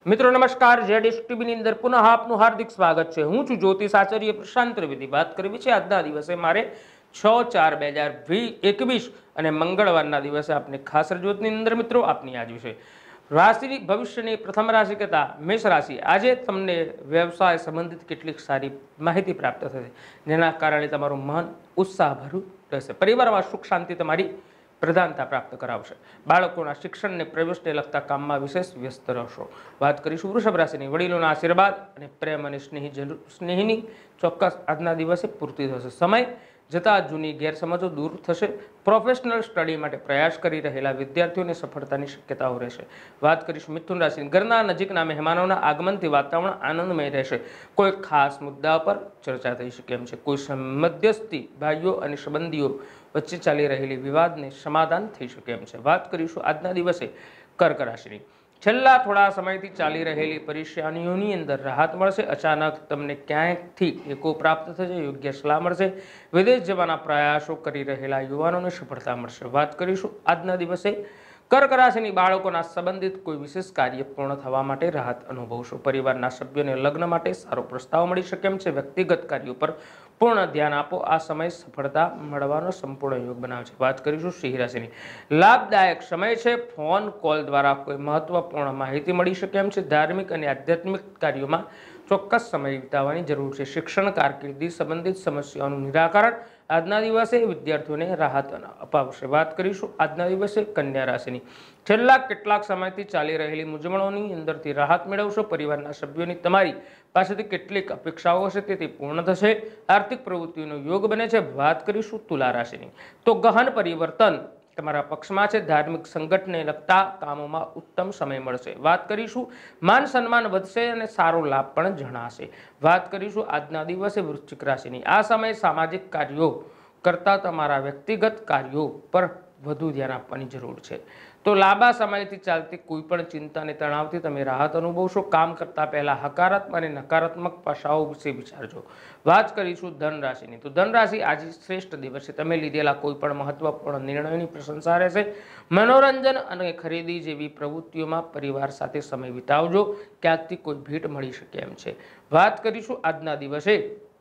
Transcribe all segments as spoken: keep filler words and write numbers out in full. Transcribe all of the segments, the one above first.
मित्रों नमस्कार, JDS TV ની અંદર પુનઃ આપનું હાર્દિક સ્વાગત છે। હું છું જ્યોતિષ આચાર્ય પ્રશાંત ત્રિવેદી। વાત કરવી છે આજના દિવસે મારે છ ચાર બે હજાર એકવીસ અને મંગળવારના દિવસે આપને ખાસ રજૂઆતની અંદર મિત્રો આપની આજ વિશે રાશિ ભવિષ્યની પ્રથમ રાશિ કહેતા મેષ રાશિ। આજે તમને વ્યવસાય સંબંધિત કેટલીક સારી માહિતી પ્રાપ્ત થશે, જેના કારણે તમારું મન ઉત્સાહભર્યું રહેશે। પરિવારમાં સુખ શાંતિ તમારી प्रधानता प्राप्त करावशे। बाळकोना शिक्षण ने प्रवेशने लगता काममां विशेष व्यस्त रहेशो। बात करीशुं वृषभ राशिनी। वडीलोना आशीर्वाद अने प्रेम अने स्नेही स्नेहीनी चोक्कस आजना दिवसे पूर्ति थशे। समय जता जूनी गैरसमजो दूर थशे। प्रोफेशनल स्टडी माटे प्रयास करी रहेला विद्यार्थीओने सफलतानी शक्यताओ रहेशे। बात करीशुं मिथुन राशि। घरना नजीकना मेहमानोना आगमनथी वातावरण आनंदमय रहेशे। कोई खास मुद्दा पर चर्चा थई शके एम छे। कोई मध्यस्थी भाईओ अने संबंधीओ वच्चे चाली रहेली विवादने समाधान थई शके एम छे। बात करीशुं आजना दिवसे कर्क राशिनी। छेल्ला थोड़ा समयथी चाली रहेली परेशानीओनी अंदर राहत मळशे। अचानक तमने क्यांकथी टेको प्राप्त थशे। योग्य सलाह मळशे। विदेश जवाना प्रयासो करी रहेला युवानोने सफलता मळशे। बात करीशुं आजना दिवसे कर्क राशिनी। बाळकोना संबंधित कोई विशेष कार्य पूर्ण थवा माटे राहत अनुभवशो। परिवारना सभ्योने लग्न माटे सारो प्रस्ताव मळी शके एम छे। व्यक्तिगत कार्यो पर पूर्ण ध्यान आपो। आ समय सफलता मळवानो संपूर्ण योग बनावे छे। बात करीशुं सिंह राशिनी। लाभदायक समय छे। फोन कॉल द्वारा कोई महत्वपूर्ण माहिती मळी शके एम छे। धार्मिक अने आध्यात्मिक कार्योमां ચોક્કસ સમય વિતાવવાની જરૂર છે। શિક્ષણ કારકિર્દી સંબંધિત સમસ્યાઓનું નિરાકરણ આજના દિવસે વિદ્યાર્થીઓને રાહત અપાવશે। વાત કરીશું આજના દિવસે કન્યા રાશિની। છેલ્લા કેટલાક સમયથી ચાલી રહેલી મૂંઝવણોની અંદરથી રાહત મેળવશો। પરિવારના સભ્યોની તમારી પાસેથી કેટલીક અપેક્ષાઓ છે તે પૂર્ણ થશે। આર્થિક પ્રવૃત્તિઓનો યોગ બને છે। વાત કરીશું તુલા રાશિની। તો ગહન પરિવર્તન તમારા પક્ષમાં છે। ધાર્મિક સંગઠનને લગતા કામોમાં ઉત્તમ સમય મળશે। વાત કરીશું માન સન્માન વધશે અને સારો લાભ પણ જણાશે। વાત કરીશું આજના દિવસે વૃશ્ચિક રાશિની। આ સમય સામાજિક કાર્યો કરતા તમારા વ્યક્તિગત કાર્યો પર વધુ ध्यान આપવાની જરૂર છે। તો લાંબા સમયથી ચાલતી કોઈપણ ચિંતા અને તણાવથી તમે રાહત અનુભવશો। કામ કરતા પહેલા હકારાત્મક અને નકારાત્મક પાસાઓ વિશે વિચારજો। વાત કરીશું ધન રાશિની। તો ધન રાશિ આજે શ્રેષ્ઠ દિવસ છે। તમે લીધેલા કોઈપણ મહત્વપૂર્ણ નિર્ણયની પ્રશંસા રહેશે। મનોરંજન અને ખરીદી જેવી પ્રવૃત્તિઓમાં પરિવાર સાથે સમય વિતાવજો। ક્યાંકથી કોઈ ભેટ મળી શકે એમ છે। વાત કરીશું આજના દિવસે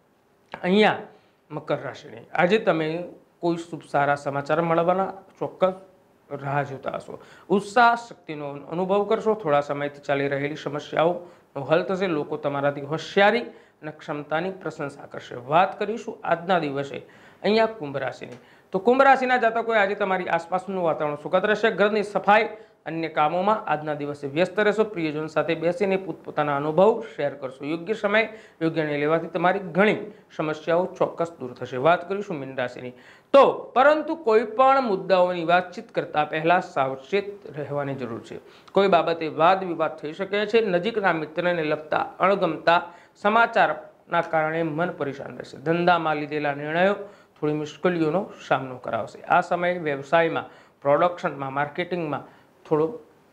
અહીંયા મકર રાશિની। આજે તમે कोई शुभ सारा समाचार मळवाना चोक्कस राह जोता हशो। उत्साह शक्तिनो अनुभव करशो। थोड़ा समयथी चाली रहेली समस्याओनो हल थशे। लोको तमाराथी होशियारी अने क्षमतानी प्रशंसा करशे। वात करीशुं आजना दिवसे अहींया कुंभ राशिनी। तो कुंभ राशिना जातकोए आज तमारी आसपासनुं वातावरण सुखद रहेशे। घरनी सफाई अन्य कामोमां आजना दिवसे व्यस्त रहेशो। प्रियजन साथे बेसीने पोतपोताना अनुभव शेर करशो। योग्य समय योग्य निर्णय लेवाथी तमारी घणी समस्याओ चोक्कस दूर थशे। वात करीशुं मीन राशिनी। तो परंतु कोईपण मुद्दाओनी वातचीत करता पहला सावचेत रहेवानी जरूर छे। कोई बाबते वाद विवाद थई शके छे। नजीकना मित्रने लगता अणगमता समाचारना कारणे मन परेशान रहेशे। धंधामां लीधेला निर्णयो थोड़ी मुश्केलीओनो सामनो करावशे। आ समय व्यवसायमां प्रोडक्शनमां मार्केटिंगमां थोड़ो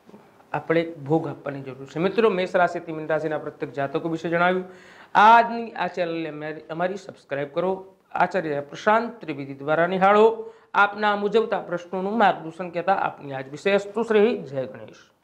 આપણે ભોગ આપવાની જરૂર છે। મિત્રો મેષ રાશિથી મીન રાશિના પ્રત્યેક જાતકો વિશે જણાવ્યું। આજની આ ચેનલને અમારી સબસ્ક્રાઇબ કરો। આચાર્ય પ્રશાંત ત્રિવેદી દ્વારા નિહાળો। આપના મુજબતા પ્રશ્નોનું માર્ગદર્શન કહેતા આપની આજ વિશેષ શ્રી જય ગણેશ।